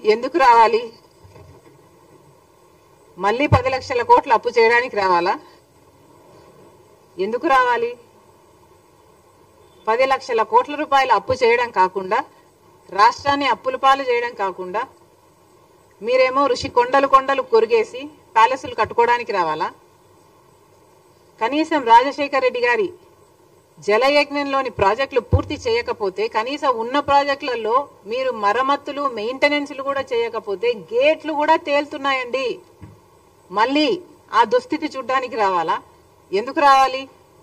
ఎందుకు రావాలి? మళ్ళీ 10 లక్షల కోట్లు అప్పు చేయడానికి రావాలా? ఎందుకు రావాలి? 10 లక్షల కోట్ల రూపాయలు అప్పు చేయడం కాకుండా, రాష్ట్రాన్ని అప్పుల పాలు చేయడం కాకుండా, మీరేమో ఋషి కొండలు కొండలు కొరిగేసి ప్యాలెస్లు కట్టుకోవడానికి రావాలా? కనీసం రాజశేఖర్ రెడ్డి గారి జలయజ్ఞంలోని ప్రాజెక్టులు పూర్తి చేయకపోతే, కనీసం ఉన్న ప్రాజెక్టులలో మీరు మరమ్మతులు మెయింటెనెన్స్లు కూడా చేయకపోతే గేట్లు కూడా తేలుతున్నాయండి. మళ్ళీ ఆ దుస్థితి చూడ్డానికి రావాలా? ఎందుకు రావాలి?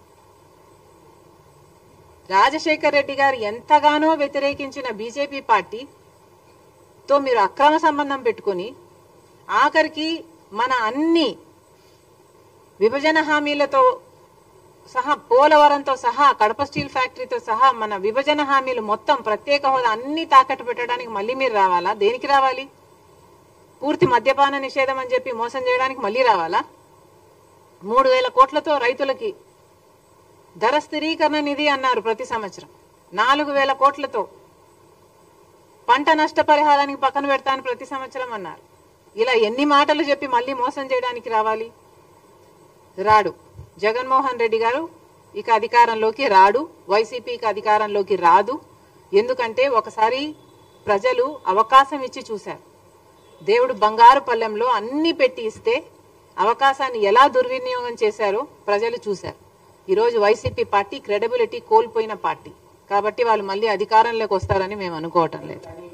రాజశేఖర్ రెడ్డి గారు ఎంతగానో వ్యతిరేకించిన బీజేపీ పార్టీతో మీరు అక్రమ సంబంధం పెట్టుకుని ఆఖరికి మన అన్ని విభజన హామీలతో సహా, పోలవరంతో సహా, కడప స్టీల్ ఫ్యాక్టరీతో సహా మన విభజన హామీలు మొత్తం, ప్రత్యేక హోదా అన్ని తాకట్టు పెట్టడానికి మళ్ళీ మీరు రావాలా? దేనికి రావాలి? పూర్తి మద్యపాన నిషేధం అని చెప్పి మోసం చేయడానికి మళ్ళీ రావాలా? 3,000 కోట్లతో రైతులకి ధర స్థిరీకరణ నిధి అన్నారు ప్రతి సంవత్సరం. 4,000 కోట్లతో పంట నష్టపరిహారానికి పక్కన పెడతాను ప్రతి సంవత్సరం అన్నారు. ఇలా ఎన్ని మాటలు చెప్పి మళ్ళీ మోసం చేయడానికి రావాలి? రాడు. జగన్మోహన్ రెడ్డి గారు ఇక అధికారంలోకి రాడు, వైసీపీకి అధికారంలోకి రాదు. ఎందుకంటే ఒకసారి ప్రజలు అవకాశం ఇచ్చి చూశారు. దేవుడు బంగారు పల్లెంలో అన్ని పెట్టి ఇస్తే అవకాశాన్ని ఎలా దుర్వినియోగం చేశారో ప్రజలు చూశారు. ఈరోజు వైసీపీ పార్టీ క్రెడిబిలిటీ కోల్పోయిన పార్టీ కాబట్టి వాళ్ళు మళ్ళీ అధికారంలోకి వస్తారని మేము అనుకోవటం లేదు.